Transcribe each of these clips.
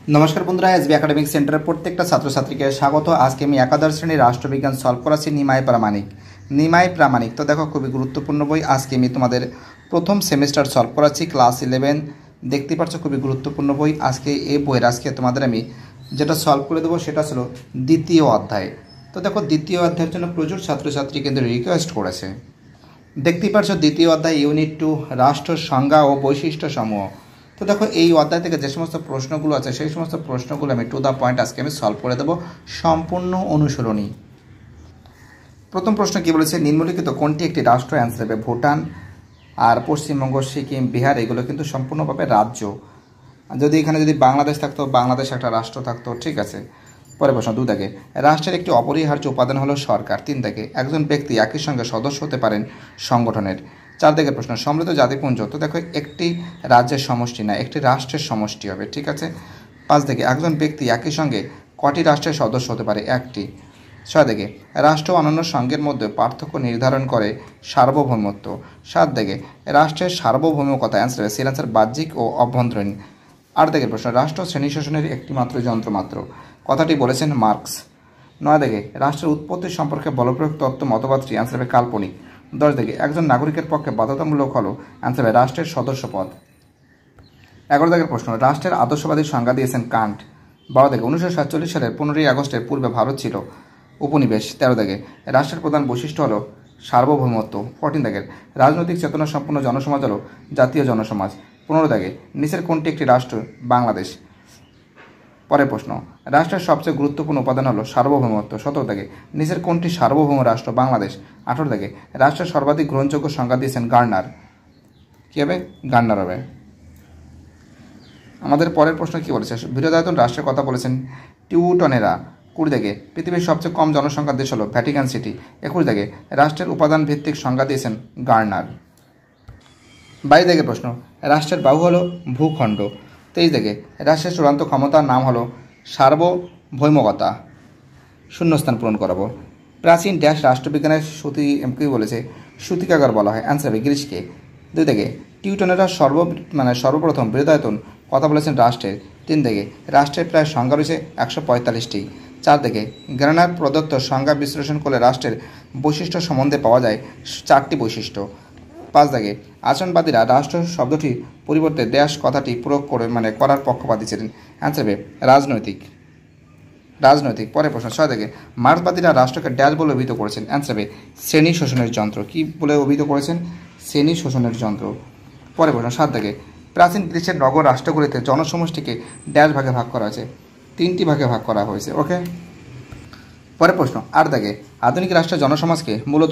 নমস্কার বন্ধুরা, SB academic সেন্টারের প্রত্যেকটা ছাত্রছাত্রীকে স্বাগত। আজকে আমি একাদশ শ্রেণীর রাষ্ট্রবিজ্ঞান সলভ করাচ্ছি নিমাই প্রামাণিক। তো দেখো, খুবই গুরুত্বপূর্ণ বই। আজকে আমি তোমাদের প্রথম সেমিস্টার সলভ করাচ্ছি, ক্লাস 11। দেখতে পাচ্ছ খুবই গুরুত্বপূর্ণ বই। আজকে এই বইয়ের তোমাদের আমি যেটা সলভ করে দেবো সেটা ছিল দ্বিতীয় অধ্যায়। তো দেখো, দ্বিতীয় অধ্যায়ের জন্য প্রচুর ছাত্রছাত্রী কিন্তু রিকোয়েস্ট করেছে। দেখতেই পাচ্ছ দ্বিতীয় অধ্যায় ইউনিট 2 রাষ্ট্র সংজ্ঞা ও বৈশিষ্ট্য সমূহ। তো দেখো, এই অধ্যায় থেকে যে সমস্ত প্রশ্নগুলো আছে সেই সমস্ত প্রশ্নগুলো আমি টু দ্য পয়েন্ট আজকে আমি সলভ করে দেবো, সম্পূর্ণ অনুসরণী। প্রথম প্রশ্ন কি বলেছে, নিম্নলিখিত কোনটি একটি রাষ্ট্র? অ্যান্সার হবে ভুটান। আর পশ্চিমবঙ্গ, সিকিম, বিহার এগুলো কিন্তু সম্পূর্ণভাবে রাজ্য। যদি এখানে বাংলাদেশ থাকতো, বাংলাদেশ একটা রাষ্ট্র থাকতো, ঠিক আছে। পরে প্রশ্ন 2 দাগে, রাষ্ট্রের একটি অপরিহার্য উপাদান হলো সরকার। 3 দাগে, একজন ব্যক্তি একই সঙ্গে সদস্য হতে পারেন সংগঠনের। 4 দাগের প্রশ্ন, সমৃদ্ধ জাতিপুঞ্জ। তো দেখো, একটি রাজ্যের সমষ্টি না, একটি রাষ্ট্রের সমষ্টি হবে, ঠিক আছে। 5 দাগে, একজন ব্যক্তি একই সঙ্গে কটি রাষ্ট্রের সদস্য হতে পারে? একটি। 6 দাগে, রাষ্ট্র ও অন্যান্য সংঘের মধ্যে পার্থক্য নির্ধারণ করে সার্বভৌমত্ব। 7 দাগে, রাষ্ট্রের সার্বভৌমিকতা। অ্যান্সার হবে সির অ্যান্সার বাহ্যিক ও অভ্যন্তরীণ। 8 দাগের প্রশ্ন, রাষ্ট্র শ্রেণী শাসনের একটি মাত্র যন্ত্র মাত্র। কথাটি বলেছেন মার্কস। 9 দাগে, রাষ্ট্রের উৎপত্তি সম্পর্কে বলপ্রয়োগ তত্ত্ব মতবাদটি। অ্যান্সার হবে কাল্পনিক। 10 দাগে, একজন নাগরিকের পক্ষে বাধ্যতামূলক হলো। অ্যান্সার হবে রাষ্ট্রের সদস্যপদ। 11 দাগের প্রশ্ন, রাষ্ট্রের আদর্শবাদী সংজ্ঞা দিয়েছেন কান্ট। 12 দাগে, 1947 সালের 15ই আগস্টের পূর্বে ভারত ছিল উপনিবেশ। 13 দাগে, রাষ্ট্রের প্রধান বৈশিষ্ট্য হলো সার্বভৌমত্ব। 14 দাগের, রাজনৈতিক চেতনা সম্পন্ন জনসমাজ হলো জাতীয় জনসমাজ। 15 দাগে, নিচের কোনটি একটি রাষ্ট্র? বাংলাদেশ। পরের প্রশ্ন, রাষ্ট্রের সবচেয়ে গুরুত্বপূর্ণ উপাদান হলো সার্বভৌমত্ব। 17 দাগে, নিচের কোনটি সার্বভৌম রাষ্ট্র? বাংলাদেশ। 18 দাগে, রাষ্ট্রের সর্বাধিক গ্রহণযোগ্য সংজ্ঞা দিয়েছেন গার্নার। কী হবে? গার্নার হবে। আমাদের পরের প্রশ্ন কি বলেছে, বৃহদায়তন রাষ্ট্রের কথা বলেছেন টিউটনেরা। 20 দাগে, পৃথিবীর সবচেয়ে কম জনসংখ্যার দেশ হলো ভ্যাটিকান সিটি। 21 দাগে, রাষ্ট্রের উপাদান ভিত্তিক সংজ্ঞা দিয়েছেন গার্নার। 22 দাগের প্রশ্ন, রাষ্ট্রের বাহু হলো ভূখণ্ড। 23 দাগে, রাষ্ট্রের চূড়ান্ত ক্ষমতার নাম হলো সার্বভৌমকতা। শূন্যস্থান পূরণ করাবো। প্রাচীন ড্যাশ রাষ্ট্রবিজ্ঞানের কী বলেছে? সূতিকাগার বলা হয়। অ্যান্সার হবে গ্রিসকে। 2 দাগে, টিউটনেরা সর্বপ্রথম বৃহদায়তন কথা বলেছেন রাষ্ট্রের। 3 দাগে, রাষ্ট্রের প্রায় সংজ্ঞা রয়েছে 145টি। 4 দাগে, গার্নার প্রদত্ত সংজ্ঞা বিশ্লেষণ করলে রাষ্ট্রের বৈশিষ্ট্য সম্বন্ধে পাওয়া যায় 4টি বৈশিষ্ট্য। 5 দাগে, আচরণবাদীরা রাষ্ট্র শব্দটি পরিবর্তে ড্যাশ কথাটি প্রয়োগ করার পক্ষপাতী ছিলেন। অ্যান্সার হবে রাজনৈতিক। পরের প্রশ্ন 6 দাগে, মার্ক্সবাদীরা রাষ্ট্রকে ড্যাশ বলে অভিহিত করেছেন। অ্যান্সার হবে শ্রেণী শোষণের যন্ত্র। কী বলে অভিহিত করেছেন? শ্রেণী শোষণের যন্ত্র। পরের প্রশ্ন 7 দাগে, প্রাচীন গ্রিসের নগর রাষ্ট্রগুলিতে জনসমষ্টিকে ড্যাশ ভাগে ভাগ করা হয়েছে? 3টি ভাগে ভাগ করা হয়েছে। ওকে। পরের প্রশ্ন 8 দাগে, আধুনিক রাষ্ট্রের জনসমাজকে মূলত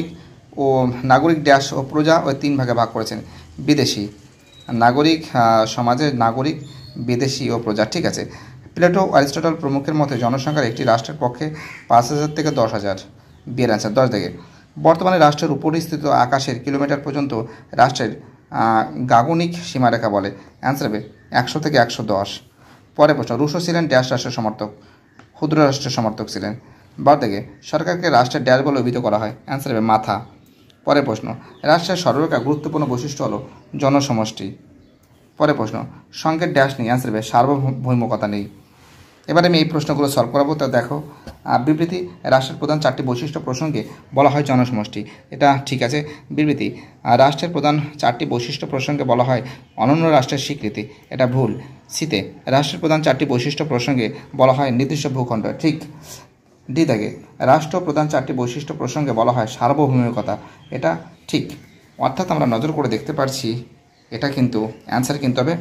নাগরিক ড্যাশ ও প্রজা ওই 3 ভাগে ভাগ করেছেন। বিদেশি নাগরিক, সমাজের নাগরিক, বিদেশি ও প্রজা, ঠিক আছে। প্লেটো, অ্যারিস্টটল প্রমুখের মতে জনসংখ্যার একটি রাষ্ট্রের পক্ষে 5,000 থেকে 10,000। বিয়ের অ্যান্সার। 10 দাগে, বর্তমানে রাষ্ট্রের উপরিস্থিত আকাশের কিলোমিটার পর্যন্ত রাষ্ট্রের গাগনিক সীমারেখা বলে। অ্যান্সার হবে 100 থেকে 110। পরের প্রশ্ন, রুশো ছিলেন ড্যাশ রাষ্ট্রের সমর্থক? ক্ষুদ্র রাষ্ট্রের সমর্থক ছিলেন। 12 দাগে, সরকারকে রাষ্ট্রের ড্যাশ বলে অভিহিত করা হয়? অ্যান্সার হবে মাথা। পরের প্রশ্ন, রাষ্ট্রের সর্বাপেক্ষা গুরুত্বপূর্ণ বৈশিষ্ট্য হলো জনসমষ্টি। পরের প্রশ্ন, সংঘের ড্যাশ নেই। অ্যান্সার হবে সার্বভৌমকতা নেই। এবারে আমি এই প্রশ্নগুলো সলভ করাবো। তা দেখো, বিবৃতি, রাষ্ট্রের প্রধান 4টি বৈশিষ্ট্য প্রসঙ্গে বলা হয় জনসমষ্টি। এটা ঠিক আছে। বিবৃতি, রাষ্ট্রের প্রধান 4টি বৈশিষ্ট্য প্রসঙ্গে বলা হয় অনন্য রাষ্ট্রের স্বীকৃতি। এটা ভুল। সিতে, রাষ্ট্রের প্রধান 4টি বৈশিষ্ট্য প্রসঙ্গে বলা হয় নির্দিষ্ট ভূখণ্ড। ঠিক। ডি দাগে, রাষ্ট্র প্রধান 4টি বৈশিষ্ট্য প্রসঙ্গে বলা হয় সার্বভৌমিকতা। এটা ঠিক। অর্থাৎ আমরা নজর করে দেখতে পারছি এটা কিন্তু অ্যান্সার কিন্তু হবে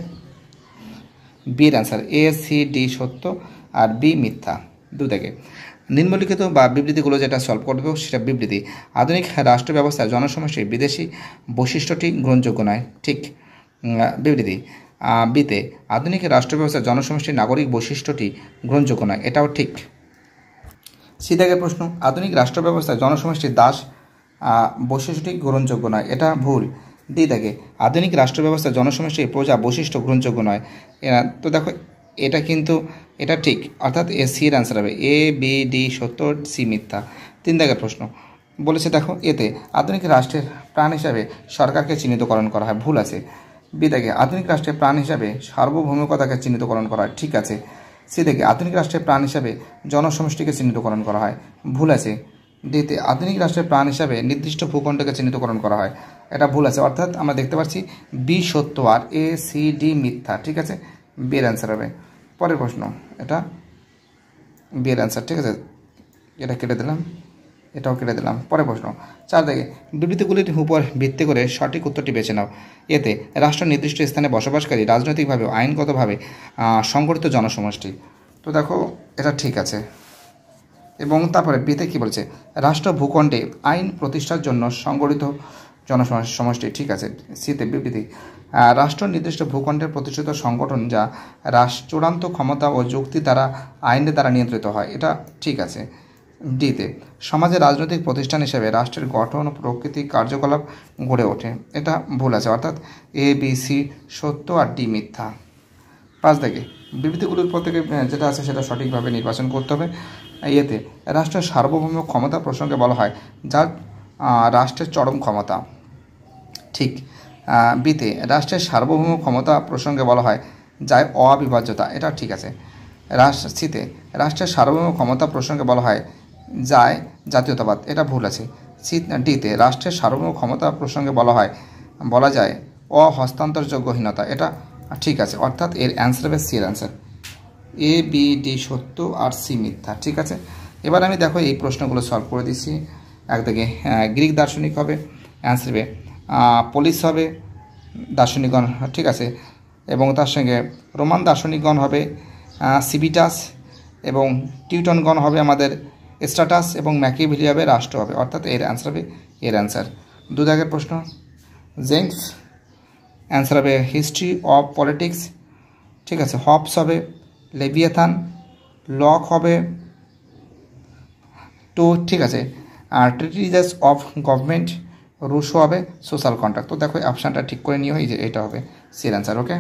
বির অ্যান্সার। এ, সি, ডি সত্য আর বি মিথ্যা। 2 দাগে, নিম্নলিখিত বা বিবৃতিগুলো যেটা সলভ করবে সেটা বিবৃতি, আধুনিক রাষ্ট্র ব্যবস্থায় জনসমষ্টির বিদেশি বৈশিষ্ট্যটি গ্রহণযোগ্য নয়। ঠিক। বিবৃতি, বিতে, আধুনিক রাষ্ট্র ব্যবস্থায় জনসমষ্টির নাগরিক বৈশিষ্ট্যটি গ্রহণযোগ্য নয়। এটাও ঠিক। সি দাগের প্রশ্ন, আধুনিক রাষ্ট্র ব্যবস্থায় জনসমষ্টির দাস বৈশিষ্ট্যটি গ্রহণযোগ্য নয়। এটা ভুল। ডি দাগে, আধুনিক রাষ্ট্র ব্যবস্থায় জনসমষ্টির প্রজা বৈশিষ্ট্য গ্রহণযোগ্য নয়। তো দেখো, এটা ঠিক। অর্থাৎ এ, সির অ্যান্সার হবে। এ, বি, ডি সত্য, সি মিথ্যা। 3 দাগের প্রশ্ন বলেছে, দেখো, এতে আধুনিক রাষ্ট্রের প্রাণ হিসাবে সরকারকে চিহ্নিতকরণ করা হয়। ভুল আছে। বি থেকে আধুনিক রাষ্ট্রের প্রাণ হিসাবে সার্বভৌমিকতাকে চিহ্নিতকরণ করা হয়, ঠিক আছে। সি থেকে আধুনিক রাষ্ট্রের প্রাণ হিসাবে জনসমষ্টিকে চিহ্নিতকরণ করা হয়, ভুল আছে। ডিতে আধুনিক রাষ্ট্রের প্রাণ হিসাবে নির্দিষ্ট ভূখণ্ডকে চিহ্নিতকরণ করা হয়, এটা ভুল আছে। অর্থাৎ আমরা দেখতে পাচ্ছি বি সত্য আর এ সি ডি মিথ্যা, ঠিক আছে। বি এর অ্যান্সার হবে। পরের প্রশ্ন, এটা বি এর অ্যান্সার, ঠিক আছে। এটা কেটে দিলাম, এটাও কেটে দিলাম। পরের প্রশ্ন 4 থেকে বিবৃতিগুলির উপর ভিত্তি করে সঠিক উত্তরটি বেছে নাও। এতে রাষ্ট্র নির্দিষ্ট স্থানে বসবাসকারী রাজনৈতিকভাবে আইনগতভাবে সংগঠিত জনসমষ্টি। তো দেখো এটা ঠিক আছে। এবং তারপরে বিতে কী বলছে, রাষ্ট্র ভূখণ্ডে আইন প্রতিষ্ঠার জন্য সংগঠিত জনসমষ্টি, ঠিক আছে। সিতে বিবৃতি রাষ্ট্র নির্দিষ্ট ভূখণ্ডের প্রতিষ্ঠিত সংগঠন যা চূড়ান্ত ক্ষমতা ও যুক্তি দ্বারা আইনের দ্বারা নিয়ন্ত্রিত হয়, এটা ঠিক আছে। ডিতে সমাজের রাজনৈতিক প্রতিষ্ঠান হিসেবে রাষ্ট্রের গঠন ও প্রকৃতি কার্যকলাপ গড়ে ওঠে, এটা ভুল আছে। অর্থাৎ এ বি সি সত্য আর ডি মিথ্যা। 5 থেকে বিবৃতিগুলোর পর থেকে যেটা আছে সেটা সঠিকভাবে নির্বাচন করতে হবে। এতে রাষ্ট্রের সার্বভৌম ক্ষমতা প্রসঙ্গে বলা হয় যা রাষ্ট্রের চরম ক্ষমতা, ঠিক। বিতে রাষ্ট্রের সার্বভৌম ক্ষমতা প্রসঙ্গে বলা হয় যায় অবিভাজ্যতা, এটা ঠিক আছে। সিতে রাষ্ট্রের সার্বভৌম ক্ষমতা প্রসঙ্গে বলা হয় যায় জাতীয়তাবাদ, এটা ভুল আছে। ডিতে রাষ্ট্রের সার্বভৌম ক্ষমতা প্রসঙ্গে বলা যায় অহস্তান্তরযোগ্যহীনতা, এটা ঠিক আছে। অর্থাৎ এর অ্যান্সার হবে সি এর অ্যান্সার। এ বি ডি সত্য আর সি মিথ্যা, ঠিক আছে। এবার আমি দেখো এই প্রশ্নগুলো সলভ করে দিচ্ছি। একদিকে গ্রিক দার্শনিক হবে, অ্যান্সার হবে পলিস হবে দার্শনিকগণ, ঠিক আছে। এবং তার সঙ্গে রোমান দার্শনিকগণ হবে সিভিটাস, এবং টিউটনগণ হবে আমাদের স্ট্যাটাস, এবং ম্যাকিয়াভেলি হবে রাষ্ট্র হবে। অর্থাৎ এর অ্যান্সার হবে এর অ্যান্সার। 2 দাগের প্রশ্ন জেমস, অ্যান্সার হবে হিস্ট্রি অফ পলিটিক্স, ঠিক আছে। হবস হবে লেভিয়াথান, লক হবে তো, ঠিক আছে। আর ট্রিটিজেস অফ গভর্নমেন্ট, রুশো হবে সোশ্যাল কন্ট্রাক্ট। তো দেখো অপশানটা ঠিক করে নিয়ে হয় যে এটা হবে সি এর অ্যান্সার, ওকে।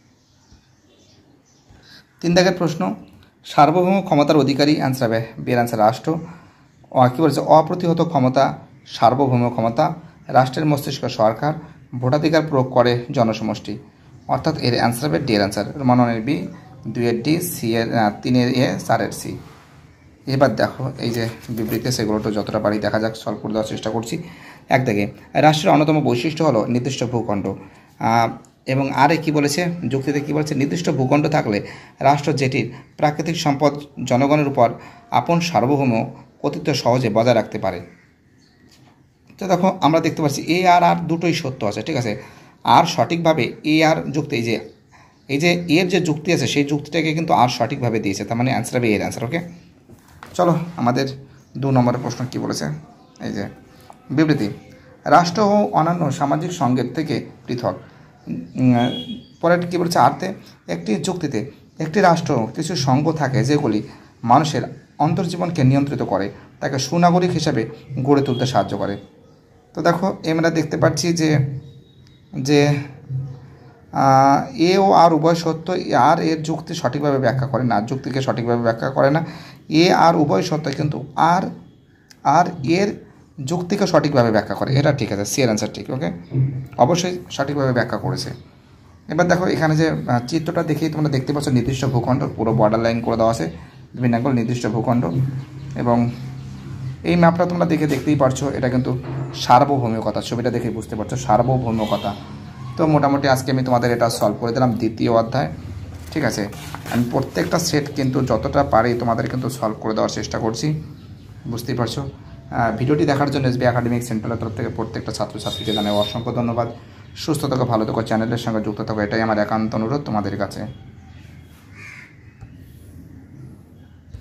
3 দাগের প্রশ্ন সার্বভৌম ক্ষমতার অধিকারী, অ্যান্সার হবে বি এর অ্যান্সার রাষ্ট্র। কী বলছে, অপ্রতিহত ক্ষমতা সার্বভৌম ক্ষমতা, রাষ্ট্রের মস্তিষ্ক সরকার, ভোটাধিকার প্রয়োগ করে জনসমষ্টি। অর্থাৎ এর অ্যান্সার হবে ডি এর অ্যান্সার। রোমান 1 এর বি, 2 এর ডি, সি এর 3 এর এ, 4 এর সি। এবার দেখো এই যে বিবৃতি সেগুলো তো যতটা পারি দেখা যাক, সলভ করে দেওয়ার চেষ্টা করছি। এক থেকে রাষ্ট্রের অন্যতম বৈশিষ্ট্য হলো নির্দিষ্ট ভূখণ্ড, এবং আরে কি বলেছে, যুক্তিতে কি বলেছে, নির্দিষ্ট ভূখণ্ড থাকলে রাষ্ট্র যেটির প্রাকৃতিক সম্পদ জনগণের উপর আপন সার্বভৌম কর্তৃত্ব সহজে বজায় রাখতে পারে। তো দেখো আমরা দেখতে পাচ্ছি এ আর আর দুটোই সত্য আছে, ঠিক আছে। আর সঠিকভাবে এ আর যুক্তি, এই যে এর যে যুক্তি আছে সেই যুক্তিটাকে কিন্তু আর সঠিকভাবে দিয়েছে, তার মানে অ্যান্সার হবে এর অ্যান্সার, ওকে। চলো আমাদের 2 নম্বরের প্রশ্ন কি বলেছে, এই যে বিবৃতি রাষ্ট্র ও অন্যান্য সামাজিক সংঘের থেকে পৃথক। পরের কী বলেছে, আর্থে একটি যুক্তিতে একটি রাষ্ট্র কিছু সংঘ থাকে যেগুলি মানুষের অন্তর্জীবনকে নিয়ন্ত্রিত করে, তাকে সুনাগরিক হিসেবে গড়ে তুলতে সাহায্য করে। তো দেখো আমরা দেখতে পাচ্ছি যে এ ও আর উভয় সত্য, আর এর যুক্তি সঠিকভাবে ব্যাখ্যা করে না, যুক্তিকে সঠিকভাবে ব্যাখ্যা করে না। এ আর উভয় সত্য, কিন্তু আর এর যুক্তিকে সঠিকভাবে ব্যাখ্যা করে, এটা ঠিক আছে, সি এর অ্যান্সার ঠিক, ওকে। অবশ্যই সঠিকভাবে ব্যাখ্যা করেছে। এবার দেখো এখানে যে চিত্রটা দেখেই তোমরা দেখতে পাচ্ছ নির্দিষ্ট ভূখণ্ড, পুরো বর্ডার লাইন করে দেওয়া আছে বিভিন্ন নির্দিষ্ট ভূখণ্ড, এবং এই ম্যাপটা তোমরা দেখতেই পারছো, এটা কিন্তু সার্বভৌমিকতা, ছবিটা দেখে বুঝতে পারছো সার্বভৌমিকতা। তো মোটামুটি আজকে আমি তোমাদের এটা সলভ করে দিলাম 2য় অধ্যায়, ঠিক আছে। আমি প্রত্যেকটা সেট কিন্তু যতটা পারি তোমাদের কিন্তু সলভ করে দেওয়ার চেষ্টা করছি, বুঝতেই পারছো। ভিডিওটি দেখার জন্য এসবি একাডেমিক সেন্টারের তরফ থেকে প্রত্যেকটা ছাত্রছাত্রীকে জানাই অসংখ্য ধন্যবাদ। সুস্থ থাকো, ভালো থাকো, চ্যানেলের সঙ্গে যুক্ত থাকো, এটাই আমার একান্ত অনুরোধ তোমাদের কাছে।